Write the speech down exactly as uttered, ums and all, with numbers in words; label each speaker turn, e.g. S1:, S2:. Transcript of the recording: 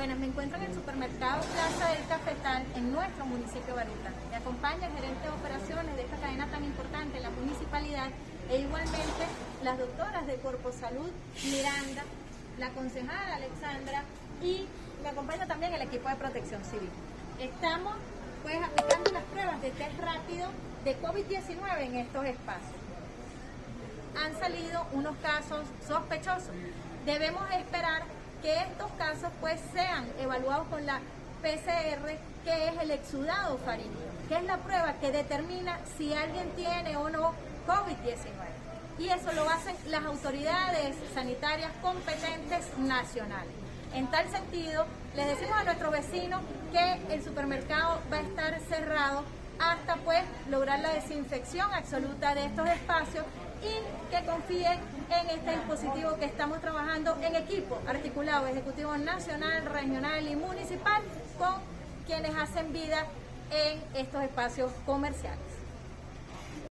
S1: Bueno, me encuentro en el supermercado Plaza del Cafetal en nuestro municipio de Baruta. Me acompaña el gerente de operaciones de esta cadena tan importante en la municipalidad e igualmente las doctoras de Corpo Salud, Miranda, la concejala Alexandra y me acompaña también el equipo de protección civil. Estamos pues aplicando las pruebas de test rápido de COVID diecinueve en estos espacios. Han salido unos casos sospechosos. Debemos esperar que estos casos pues sean evaluados con la P C R, que es el exudado faríngeo, que es la prueba que determina si alguien tiene o no COVID diecinueve. Y eso lo hacen las autoridades sanitarias competentes nacionales. En tal sentido, les decimos a nuestros vecinos que el supermercado va a estar cerrado hasta pues lograr la desinfección absoluta de estos espacios y que confíen en este dispositivo que estamos trabajando en equipo articulado, ejecutivo nacional, regional y municipal, con quienes hacen vida en estos espacios comerciales.